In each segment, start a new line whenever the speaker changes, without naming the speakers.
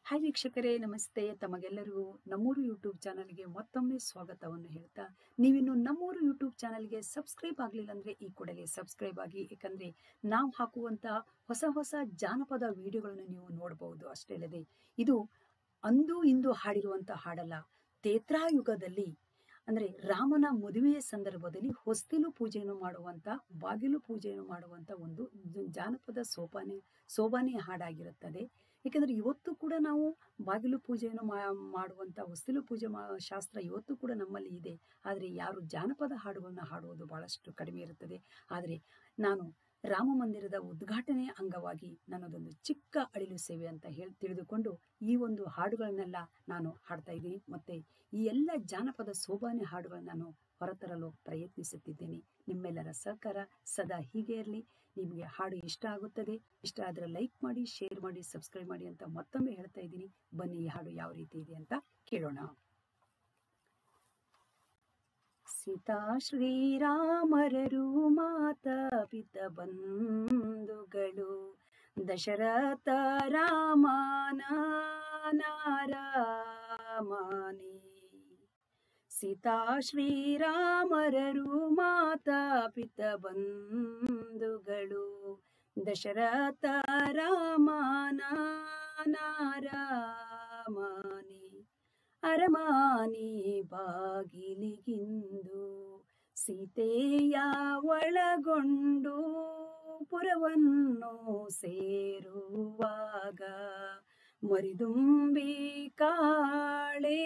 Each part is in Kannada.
ಹಾಯ್ ವೀಕ್ಷಕರೇ, ನಮಸ್ತೆ. ತಮಗೆಲ್ಲರಿಗೂ ನಮ್ಮೂರು ಯೂಟ್ಯೂಬ್ ಚಾನಲ್ಗೆ ಮತ್ತೊಮ್ಮೆ ಸ್ವಾಗತವನ್ನು ಹೇಳ್ತಾ, ನೀವಿನ್ನು ನಮ್ಮೂರು ಯೂಟ್ಯೂಬ್ ಚಾನಲ್ಗೆ ಸಬ್ಸ್ಕ್ರೈಬ್ ಆಗಲಿಲ್ಲ ಅಂದರೆ ಈ ಕೂಡಲೇ ಸಬ್ಸ್ಕ್ರೈಬ್ ಆಗಿ. ಏಕೆಂದರೆ ನಾವು ಹಾಕುವಂಥ ಹೊಸ ಹೊಸ ಜಾನಪದ ವಿಡಿಯೋಗಳನ್ನು ನೀವು ನೋಡಬಹುದು. ಅಷ್ಟೇ ಅಲ್ಲದೆ ಇದು ಅಂದು ಇಂದು ಹಾಡಿರುವಂಥ ಹಾಡಲ್ಲ. ತ್ರೇತಾಯುಗದಲ್ಲಿ ಅಂದರೆ ರಾಮನ ಮದುವೆಯ ಸಂದರ್ಭದಲ್ಲಿ ಹೊಸ್ತಿಲು ಪೂಜೆಯನ್ನು ಮಾಡುವಂಥ, ಬಾಗಿಲು ಪೂಜೆಯನ್ನು ಮಾಡುವಂಥ ಒಂದು ಜಾನಪದ ಸೋಬಾನೆ ಹಾಡಾಗಿರುತ್ತದೆ. ಏಕೆಂದರೆ ಇವತ್ತು ಕೂಡ ನಾವು ಬಾಗಿಲು ಪೂಜೆಯನ್ನು ಮಾಡುವಂಥ ಹೊಸ್ತಿಲು ಪೂಜೆ ಶಾಸ್ತ್ರ ಇವತ್ತು ಕೂಡ ನಮ್ಮಲ್ಲಿ ಇದೆ. ಆದರೆ ಯಾರು ಜಾನಪದ ಹಾಡುಗಳನ್ನು ಹಾಡುವುದು ಬಹಳಷ್ಟು ಕಡಿಮೆ ಇರುತ್ತದೆ. ಆದರೆ ನಾನು ರಾಮ ಮಂದಿರದ ಉದ್ಘಾಟನೆಯ ಅಂಗವಾಗಿ ನನ್ನದೊಂದು ಚಿಕ್ಕ ಅಳಿಲು ಸೇವೆ ಅಂತ ತಿಳಿದುಕೊಂಡು ಈ ಒಂದು ಹಾಡುಗಳನ್ನೆಲ್ಲ ನಾನು ಹಾಡ್ತಾ ಇದ್ದೀನಿ. ಮತ್ತು ಈ ಎಲ್ಲ ಜಾನಪದ ಸೋಬಾನೆ ಹಾಡುಗಳನ್ನು ನಾನು ಹೊರತರಲು ಪ್ರಯತ್ನಿಸುತ್ತಿದ್ದೇನೆ. ನಿಮ್ಮೆಲ್ಲರ ಸಹಕಾರ ಸದಾ ಹೀಗೆ ಇರಲಿ. ನಿಮಗೆ ಹಾಡು ಇಷ್ಟ ಆಗುತ್ತದೆ, ಇಷ್ಟ ಆದರೆ ಲೈಕ್ ಮಾಡಿ, ಶೇರ್ ಮಾಡಿ, ಸಬ್ಸ್ಕ್ರೈಬ್ ಮಾಡಿ ಅಂತ ಮತ್ತೊಮ್ಮೆ ಹೇಳ್ತಾ ಇದ್ದೀನಿ. ಬನ್ನಿ, ಈ ಹಾಡು ಯಾವ ರೀತಿ ಇದೆ ಅಂತ ಕೇಳೋಣ. ಸೀತಾ ಶ್ರೀರಾಮರರು ಮಾತಾ ಪಿತ ಬಂಧುಗಳು, ದಶರಥ ರಾಮನ ನಾರಾಮನೇ. ಸೀತಾ ಶ್ರೀರಾಮರರು ಮಾತಾ ಪಿತ ಬಂಧುಗಳು, ದಶರಥ ರಾಮನ ನಾರಾಮನೇ. ಅರಮಾನಿ ಬಾಗಿಲಿಗಿಂದು ಸೀತೆಯ ಒಳಗೊಂಡು ಪುರವನ್ನು ಸೇರುವಾಗ, ಮರಿದುಂಬಿ ಕಾಳೆ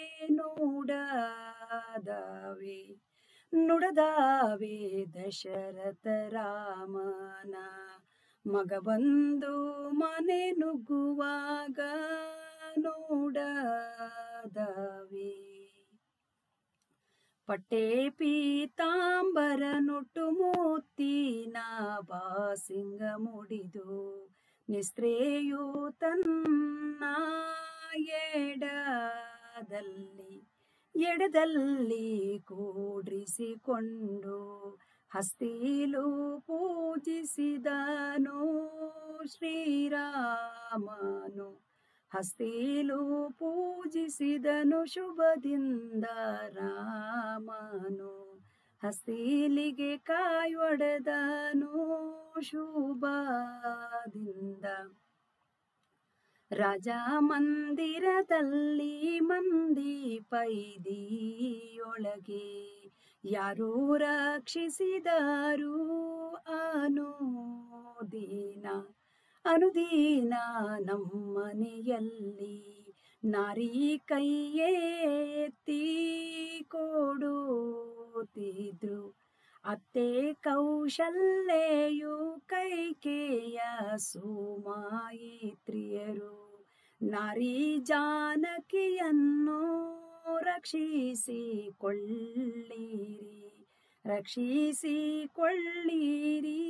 ನುಡದಾವೆ ದಶರಥ ರಾಮನ ಮಗ ಬಂದು ಮನೆ ನುಗ್ಗುವಾಗ ನೋಡದಾವೆ. ಪಟ್ಟೆ ಪೀತಾಂಬರ ನೊಟ್ಟು ಮುತ್ತಿನ ಬಾಸಿಂಗ ಮುಡಿದು, ನಿಸ್ತ್ರೆಯು ತನ್ನ ಎಡದಲ್ಲಿ ಕೂಡ್ರಿಸಿಕೊಂಡು ಹಸ್ತಿಲು ಪೂಜಿಸಿದನು ಶ್ರೀರಾಮನು. ಹಸ್ತಿಲು ಪೂಜಿಸಿದನು ಶುಭದಿಂದ ರಾಮನು, ಹಸ್ತಿಲಿಗೆ ಕಾಯೊಡೆದನು ಶುಭದಿಂದ. ರಾಜ ಮಂದಿರದಲ್ಲಿ ಮಂದಿ ಪೈದಿಯೊಳಗೆ ಯಾರು ರಕ್ಷಿಸಿದರು ಅನುದೀನ ನಮ್ಮನೆಯಲ್ಲಿ ನಾರಿ ಕೈಯೆತ್ತಿ ಕೊಡುತ್ತಿದ್ರು. ಅತ್ತೆ ಕೌಶಲ್ಯೆಯು ಕೈಕೇಯ ಸುಮಾಯಿತ್ರಿಯರು ನಾರಿ ಜಾನಕಿಯನ್ನು ರಕ್ಷಿಸಿಕೊಳ್ಳಿರಿ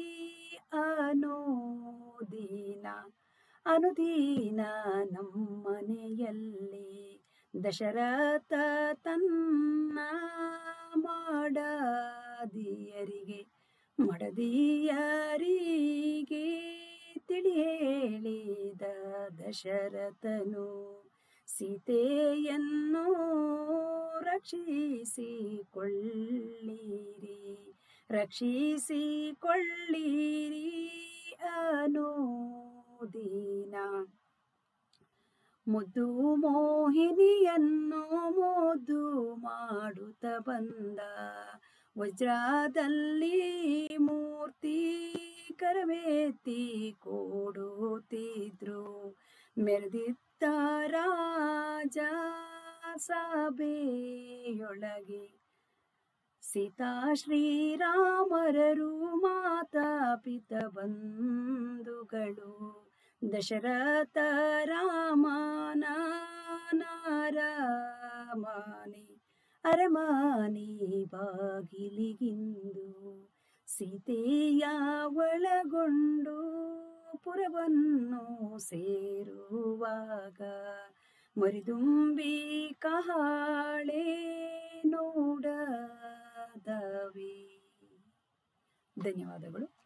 ಅನುದೀನ ನಮ್ಮನೆಯಲ್ಲಿ. ದಶರಥ ತನ್ನ ಮಡದಿಯರಿಗೆ ತಿಳಿಹೇಳಿದ ದಶರಥನು, ಸೀತೆಯನ್ನು ರಕ್ಷಿಸಿಕೊಳ್ಳಿರಿ ಅನುದೀನ. ಮುದ್ದು ಮೋಹಿನಿಯನ್ನು ಮುದ್ದು ಮಾಡುತ್ತ ಬಂದ, ವಜ್ರದಲ್ಲಿ ಮೂರ್ತಿ ಕರವೆತ್ತಿ ಕೊಡುತ್ತಿದ್ರು. ಮೆರೆದಿದ್ದ ರಾಜ ಸಭೆಯೊಳಗೆ ಸೀತಾ ಶ್ರೀರಾಮರರು ಮಾತಾ ಪಿತ ಬಂಧುಗಳು, ದಶರಥ ರಾಮನ ನಾರಾಮನೇ. ಅರಮಾನಿ ಬಾಗಿಲಿಗಿಂದು ಸೀತೆಯ ಒಳಗೊಂಡು ಪುರವನ್ನು ಸೇರುವಾಗ, ಮರಿದುಂಬಿ ಕಾಳೆ ನೋಡದವೆ. ಧನ್ಯವಾದಗಳು.